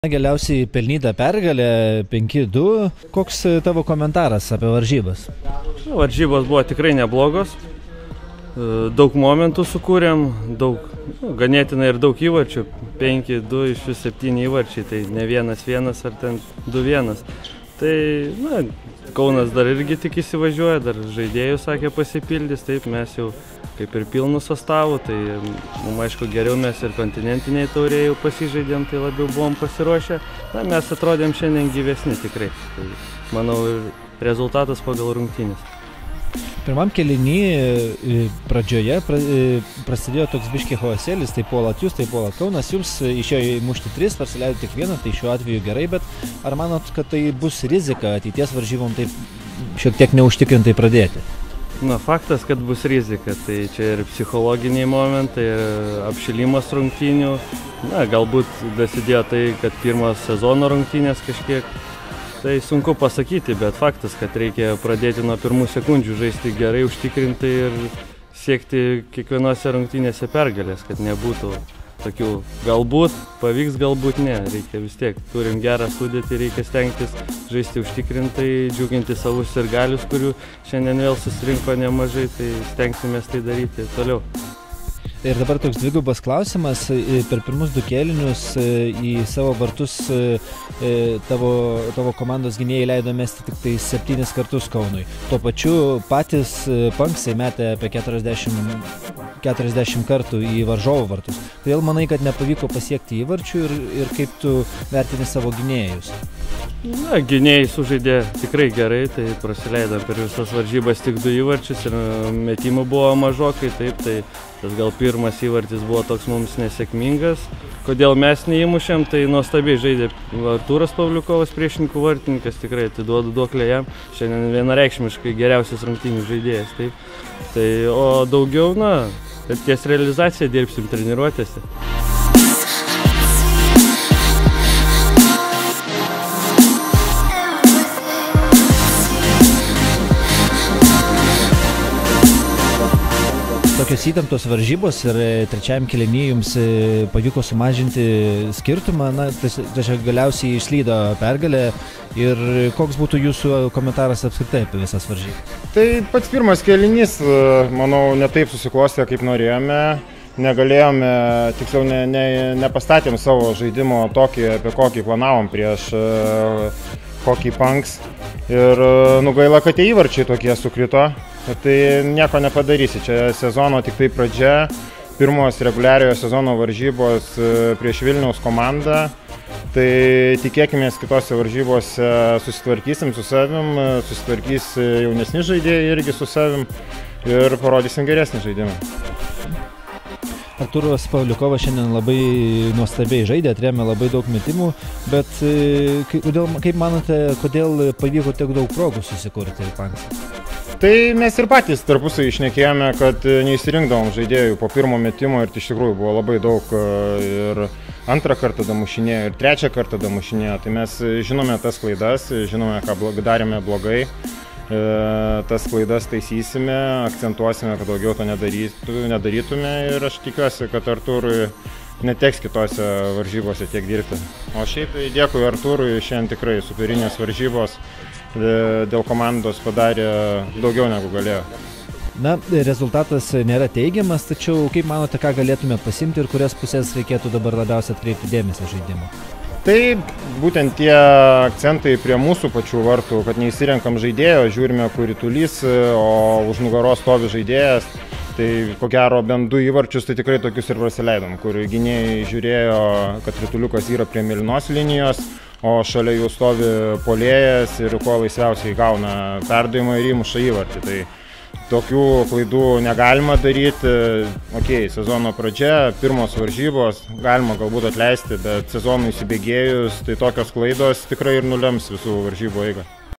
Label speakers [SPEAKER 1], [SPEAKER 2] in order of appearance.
[SPEAKER 1] Galiausiai pelnyta pergalė 5-2. Koks tavo komentaras apie varžybas?
[SPEAKER 2] Varžybos buvo tikrai neblogos. Daug momentų sukūrėm, ganėtinai ir daug įvarčių. 5-2 iš jų 7 įvarčiai, tai ne 1-1 ar ten 2-1. Tai Kaunas dar irgi tik įsivažiuoja, dar žaidėjų sakė pasipildys, taip mes jau kaip ir pilnų sastavų, tai mums aišku geriau mes ir kontinentiniai taurėjų pasižaidėm, tai labiau buvom pasiruošę. Mes atrodėm šiandien gyvesni tikrai, tai manau ir rezultatas pagal rungtynes.
[SPEAKER 1] Pirmam kėliny pradžioje prasidėjo toks biškį chaosėlis, tai puolat jūs, tai puolat Kaunas, jums išėjo įmušti 3, parsileido tik 1, tai šiuo atveju gerai, bet ar manot, kad tai bus rizika ateities varžybom taip šiek tiek neužtikrintai pradėti?
[SPEAKER 2] Faktas, kad bus rizika, tai čia ir psichologiniai momentai, ir apšilimas rungtynių. Galbūt dasidėjo tai, kad pirmas sezono rungtynės kažkiek. Tai sunku pasakyti, bet faktas, kad reikia pradėti nuo pirmų sekundžių žaisti gerai, užtikrintai ir siekti kiekvienose rungtynėse pergalės, kad nebūtų tokių galbūt, pavyks, galbūt ne. Reikia vis tiek, turim gerą sudėtį, reikia stengtis žaisti užtikrintai, džiuginti savus sirgalius, kurių šiandien vėl susirinko nemažai, tai stengsimės tai daryti toliau.
[SPEAKER 1] Ir dabar toks dvigubas klausimas. Per pirmus 2 kėlinius į savo vartus tavo komandos gynėjai leido mesti tik tai 7 kartus Kaunui. Tuo pačiu patys Punksai metė apie 40 kartų į varžovų vartus. Todėl manai, kad nepavyko pasiekti įvarčių ir kaip tu vertini savo gynėjus?
[SPEAKER 2] Gynėjai sužaidė tikrai gerai, tai prasileidom per visas varžybas tik 2 įvarčius ir metimų buvo mažokai, taip, tai tas gal pirmas įvartis buvo toks mums nesėkmingas. Kodėl mes neįmušėm, tai nuostabiai žaidė Artūras Pavliukovas, priešininkų vartininkas, tikrai atiduodu duoklę jam, šiandien vienareikšmiškai geriausias rungtynių žaidėjas, taip. Tai, o daugiau, ties realizaciją dirbsim treniruotėse.
[SPEAKER 1] Tokios įtemptos varžybos ir trečiajam kėliny jums pavyko sumažinti skirtumą, tačiau galiausiai išslydo pergalė. Ir koks būtų jūsų komentaras apskritai apie visas varžybas?
[SPEAKER 3] Tai pats pirmas kėlinys, manau, ne taip susiklostė, kaip norėjome. Negalėjome, tiksliau nepastatėm savo žaidimo tokį, apie kokį planavom prieš Hockey Punks. Ir gaila, kad tie įvarčiai tokie sukrito. Tai nieko nepadarysi, čia sezono tik tai pradžia, pirmos reguliariojo sezono varžybos prieš Vilniaus komandą, tai tikėkimės kitose varžybose susitvarkysim su savim, susitvarkys jaunesni žaidėjai irgi su savim ir parodysim geresnį žaidimą.
[SPEAKER 1] Artūras Pavliukovas šiandien labai nuostabiai žaidė, atrėmė labai daug metimų, bet kaip manote, kodėl pavyko tiek daug progų susikurti Punksams?
[SPEAKER 3] Tai mes ir patys tarpusavy šnekėjome, kad neįsirinkdavom žaidėjų po pirmo metimo ir iš tikrųjų buvo labai daug ir antrą kartą damušinėjo ir trečią kartą damušinėjo. Tai mes žinome tas klaidas, žinome, ką darėme blogai, tas klaidas taisysime, akcentuosime, kad daugiau to nedarytume ir aš tikiuosi, kad Artūrui neteks kitose varžybose tiek dirbti. O šiaip dėkui Artūrui, šiandien tikrai superinės varžybos. Dėl komandos padarė daugiau negu galėjo.
[SPEAKER 1] Rezultatas nėra teigiamas, tačiau kaip manote, ką galėtume pasimti ir kurias pusės reikėtų dabar labiausiai atkreipti dėmesį žaidimo?
[SPEAKER 3] Tai būtent tie akcentai prie mūsų pačių vartų, kad neįsirenkam žaidėjo, žiūrime, kur ritulys, o už nugaros stovi žaidėjas. Tai ko gero bent 2 įvarčius, tai tikrai tokius ir prasileidom, kur gynėjai žiūrėjo, kad rituliukas yra prie mėlynos linijos, o šalia jų stovi puolėjas ir kuo laisviausiai gauna perdavimą ir įmuša įvartį. Tai tokių klaidų negalima daryti. Sezono pradžia, pirmos varžybos, galima galbūt atleisti, bet sezonui įsibėgėjus, tai tokios klaidos tikrai ir nulems visų varžybų eigą.